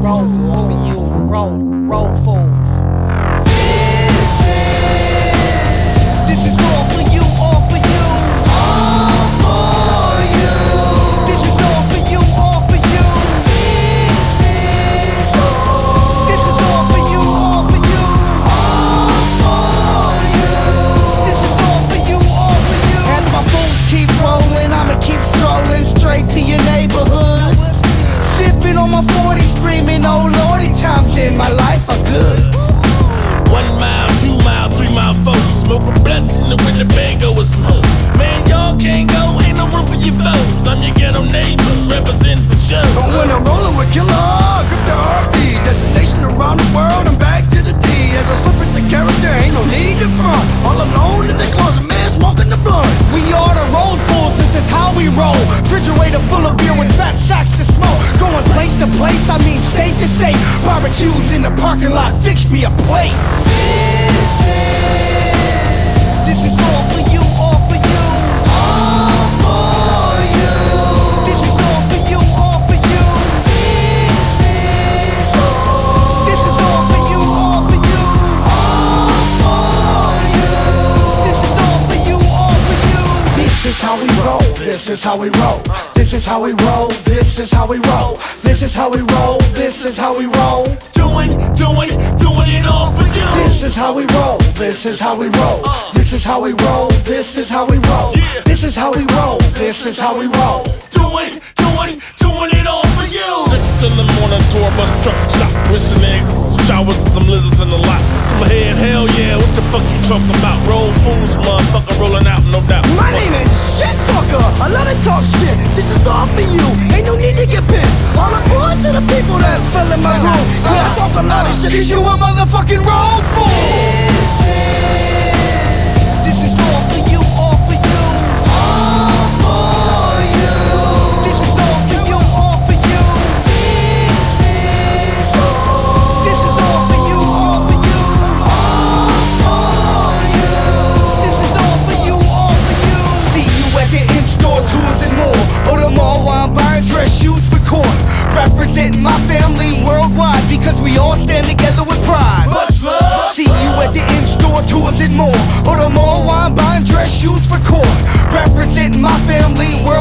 Roll for you, roll fools. This is all for you, all for you. All for you. This is all for you, all for you. This is all for you, all for you. All for you. This is all for you, all for you. As my fools keep rolling, I'ma keep strolling straight to your neighborhood. Sipping on my 40, screaming, oh lordy, times in my life are good. 1 mile, 2 mile, 3 mile folks smoking blunts in the Winnebago with smoke. Man, y'all can't go, ain't no room for your folks. I'm your ghetto neighbor, represent the show. But when I'm rolling with killer, grip the RP. Destination around the world, I'm back to the D. As I slip into character, ain't no need to front. All alone in the closet, man, smoking the blunt. We are the road fools, this is how we roll. Refrigerator full of beer with fat sacks to smoke. Going place to place, I mean state to state. Barbecues in the parking lot, fix me a plate. This is all for you, all for you. All for you. This is all for you, all for you. This is all for you, all for you. All for you. This is all for you, all for you. This is how we roll, this is how we roll. This is how we roll, this is how we roll. This is how we roll, this is how we roll. Doing it all for you. This is how we roll, this is how we roll. This is how we roll, this is how we roll. This is how we roll, this is how we roll. Doing it all for you. 6 in the morning, tour bus truck stop, wishing eggs, showers, some lizards in the lot. Some head, hell yeah, what the fuck you talking about? Roll fools, motherfucker, rolling out, no doubt. My name is Shit Talker. I love to talk shit. This is all for you. Ain't no need to get pissed. All aboard to the people that's filling my room. Yeah, I talk a lot of shit. Cause you a motherfucking road fool. This is all for you, all for you. All for you. This is all for you, all for you. This is all for you, all for you. All for you. This is all for you, all for you. See you at the in-store tours and more. Or the mall while I'm buying dress shoes for court. Representing my family worldwide because we all stand together with pride. Much love. See you at the in-store tours and more. Or the mall while I'm buying dress shoes for court. Representing my family worldwide.